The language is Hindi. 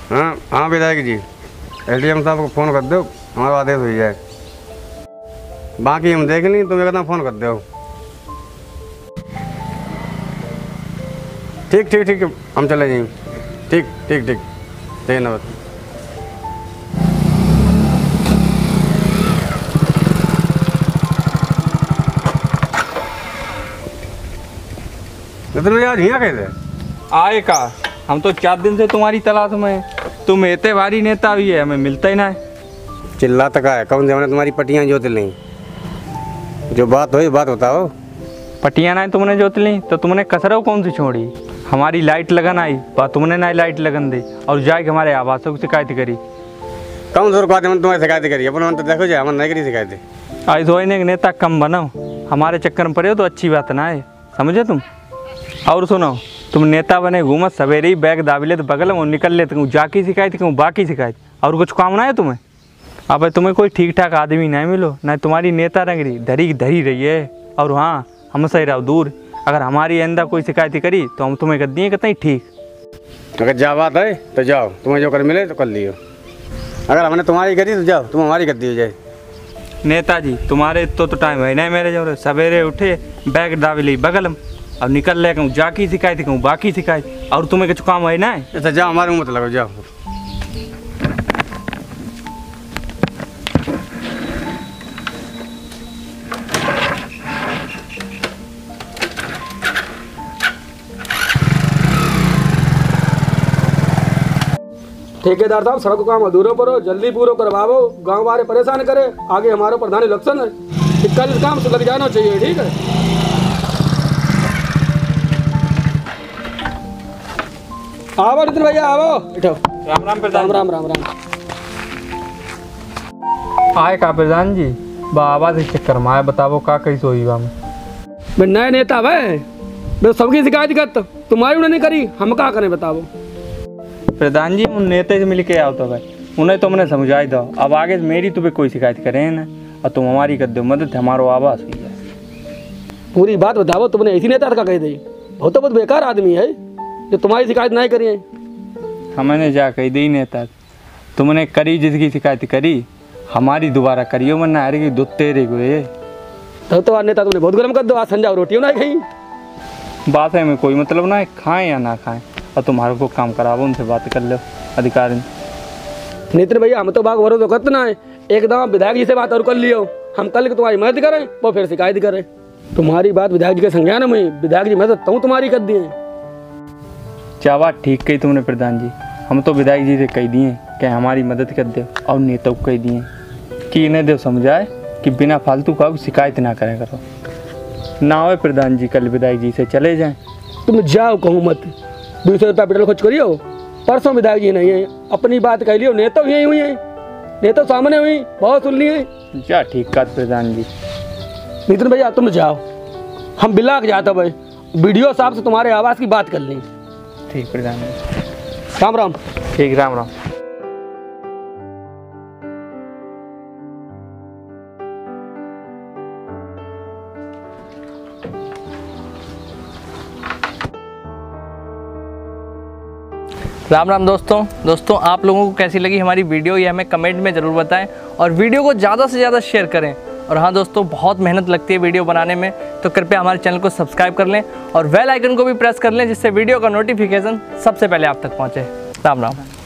हाँ हाँ विधायक जी, एलडीएम साहब को फ़ोन कर दो, हमारा आदेश हो जाए। बाकी हम देख लें, तुम एकदम फ़ोन कर दो। ठीक ठीक ठीक, हम चले जाएंगे। ठीक ठीक ठीक, धन्यवाद। नितिन भैया आज यहाँ कैसे आए का? हम तो 4 दिन से तुम्हारी तलाश में हैं। तुम इतने भारी नेता भी है, हमें मिलता ही ना है। चिल्ला तक है? कौन से हमने तुम्हारी पट्टियाँ जोत ली? जो बात हुई बात बताओ। पट्टियाँ ना तुमने जोत ली तो तुमने कसरव कौन सी छोड़ी? हमारी लाइट लगन आई, बात तुमने ना लाइट लगन दी और जाके हमारे आवासों की शिकायत करी। कौन सी बात है तुम्हारी शिकायत करी? अपन मन तो देखो जाए, हमने नहीं करी शिकायत। आज धोने के नेता कम बनो, हमारे चक्कर में पड़े हो तो अच्छी बात ना है, समझे तुम? और सुनो, तुम नेता बने घूमत सवेरे ही बैग दाबी ले तो बगल में निकल लेते कहूँ जाकी शिकायत कहूँ बाकी शिकायत, और कुछ काम ना है तुम्हें? अब तुम्हें कोई ठीक ठाक आदमी नहीं मिलो ना, तुम्हारी नेता रंगरी धरी धरी रही है। और हाँ, हमसे रहो दूर, अगर हमारी अंदर कोई शिकायत करी तो हम तुम्हें कर दिए कहते ठीक। अगर जा बात है तो जाओ, तुम्हें जो कर मिले तो कर लियो। अगर हमने तुम्हारी करी तो जाओ, तुम हमारी कर दियो जाए। नेताजी तुम्हारे तो टाइम है नहीं मेरे जो, सवेरे उठे बैग दाबी ली बगल में, अब निकल ले कहूँ जाकी शिकायत कहूँ बाकी शिकायत, और तुम्हें कुछ काम है ना? अच्छा जाओ, हमारे मुँह मत लगो, जाओ। ठेकेदार साहब सड़क काम अधूरा करो, जल्दी पूरा करवाओ, गांव वाले परेशान करे, आगे हमारे प्रधान इलेक्शन है, कल इस काम से लग जाना चाहिए। ठीक है, आओ नितिन भैया आओ, बैठो। राम राम प्रधान। राम राम राम राम। आए का प्रधान जी? बाबा से चक्कर में आए, बताओ का कैसे हुई बा? मैं नए नेता भाई, सबकी शिकायत कर, तुम्हारी उन्होंने करी, हम क्या करें बताओ? प्रधान जी उन नेता से मिल के आओ तो भाई, उन्हें तो मैंने समझाई दो, अब आगे मेरी तुम्हें कोई शिकायत करें ना, और तुम हमारी कर दो मदद, हमारो आवास हुई है। पूरी बात बताओ, तुमने ऐसी नेता का कह दी? बहुत बेकार आदमी है जो तुम्हारी शिकायत नहीं करी है। हमने जा कही दी नेता, तुमने करी जिसकी शिकायत करी, हमारी दोबारा करियो वरना हारेगी दो तेरे को ये। तो नेता तुमने बहुत गर्म कर दो, आज संजाओ रोटियों ना खाई। बात है में कोई मतलब ना है, खाएं या ना खाएं, और तुम्हारे को काम करावो, उनसे बात कर लो अधिकारी। नितिन भैया हम तो बाग भरो तो करते ना है, एकदम विधायक जी से बात और कर लियो, हम कल तुम्हारी मदद करें वो फिर शिकायत करें। तुम्हारी बात विधायक जी के संज्ञान में, विधायक जी मदद तो तुम्हारी कर दिए। क्या बात ठीक कही तुमने प्रधान जी, हम तो विधायक जी से कह दिए कि हमारी मदद कर दो, और नेता को कह दिए कि इन्हें दो समझाए कि बिना फालतू का शिकायत ना करें करो ना। हो प्रधान जी कल विधायक जी से चले जाएं। तुम जाओ कहूँ मत, 200 रुपया पेट्रोल खर्च करियो, परसों विधायक जी नहीं है, अपनी बात कह लियो, नेता यही हुई है, नेता सामने हुई, बहुत सुन लिए। जा ठीक कहा प्रधान जी। नितिन भैया तुम जाओ, हम बिला के जाते भाई, वीडियो साहब से तुम्हारे आवाज़ की बात कर ली। ठीक प्रधान जी, राम राम। ठीक राम राम। राम राम दोस्तों आप लोगों को कैसी लगी हमारी वीडियो ये हमें कमेंट में ज़रूर बताएं, और वीडियो को ज़्यादा से ज़्यादा शेयर करें। और हाँ दोस्तों, बहुत मेहनत लगती है वीडियो बनाने में, तो कृपया हमारे चैनल को सब्सक्राइब कर लें और बेल आइकन को भी प्रेस कर लें, जिससे वीडियो का नोटिफिकेशन सबसे पहले आप तक पहुँचे। राम राम।